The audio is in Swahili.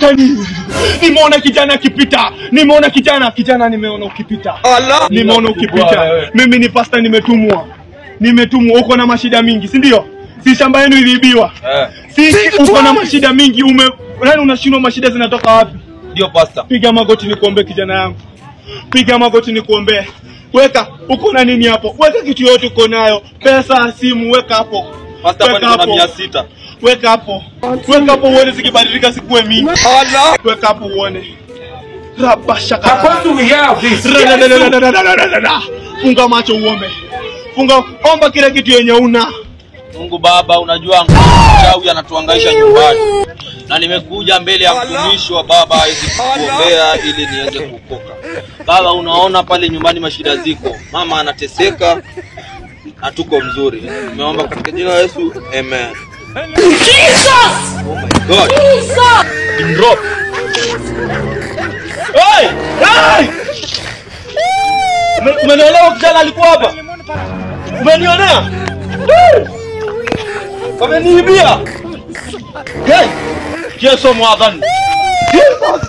shetani. Nimeona kijana akipita. Nimeona nimeona ukipita. Allah. Nimeona ukipita. Mimi ni pastor nimetumwa. Uko na mashida mingi, si ndio? Si shamba yenu iliibiwa. Si uko na mashida mingi, nani unashindwa mashida zinatoka wapi? Ndio pastor. Piga magoti nikuombe kijana yangu. Piga magoti nikuombe. Weka, uko na nini hapo? Weka kitu yote uko nayo. Pesa, simu, weka hapo. Pastor bado kuna 600. Weka hapo. Weka hapo uone zikibadilika sikuwe mingi. Allah. Weka hapo uone. Rabashaka. How do we have this? Funga macho uombe. Omba kila kitu yenye una. Mungu Baba, unajua mchawi anatuhangaisha nyumbani. Na nimekuja mbele ya mtumishi wa Baba hizi kuombea ili niweze kuokoka. Baba, unaona pale nyumbani mashida ziko. Mama anateseka. Hatuko mzuri. Nimeomba katika jina la Yesu. Amen. Jesus! Oh my God. Jesus! Drop. Hey! Hey! Umeelewa kijana alikuwa hapa? Umenionea? Wameniibia. Hey! Yesu mwadhani.